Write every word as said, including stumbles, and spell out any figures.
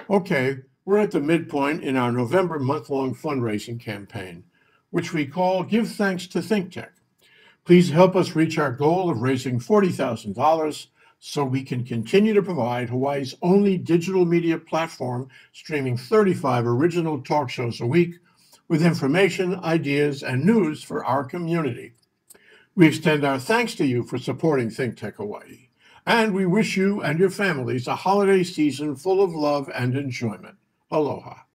Okay, we're at the midpoint in our November month-long fundraising campaign, which we call Give Thanks to ThinkTech. Please help us reach our goal of raising forty thousand dollars so we can continue to provide Hawaii's only digital media platform streaming thirty-five original talk shows a week with information, ideas, and news for our community. We extend our thanks to you for supporting ThinkTech Hawaii, and we wish you and your families a holiday season full of love and enjoyment. Aloha.